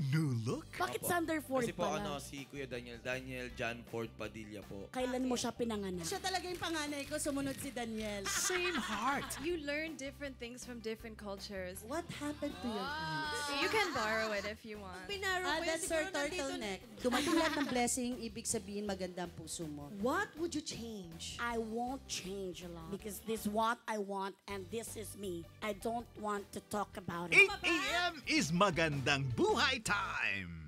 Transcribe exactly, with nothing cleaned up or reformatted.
new look? Bakit Opo. Sanderford Kasi po pala? ano, si Kuya Daniel, Daniel John Ford Padilla po. Kailan mo siya pinanganak? Siya talaga yung panganay ko, sumunod si Daniel. Same heart. You learn different things from different cultures. What happened to your pants? You can borrow it if you want. Pinaro Ah, ko yun, that's her siguro nandito turtleneck. Dumating lahat ng blessing, ibig sabihin maganda ang puso mo. What would you change? I won't change a lot because this is what I want and this is me. I don't want to talk about it. eight a m is Magandang Buhay Time!